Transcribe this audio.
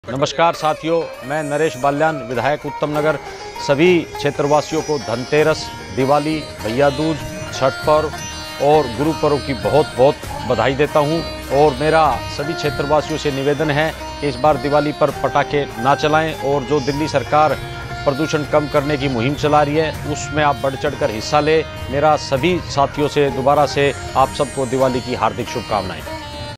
नमस्कार साथियों, मैं नरेश बाल्यान, विधायक उत्तम नगर, सभी क्षेत्रवासियों को धनतेरस, दिवाली, भैया दूज, छठ पर्व और गुरु पर्व की बहुत बहुत बधाई देता हूं। और मेरा सभी क्षेत्रवासियों से निवेदन है कि इस बार दिवाली पर पटाखे ना चलाएं और जो दिल्ली सरकार प्रदूषण कम करने की मुहिम चला रही है उसमें आप बढ़ चढ़कर हिस्सा लें। मेरा सभी साथियों से दोबारा से आप सबको दिवाली की हार्दिक शुभकामनाएं।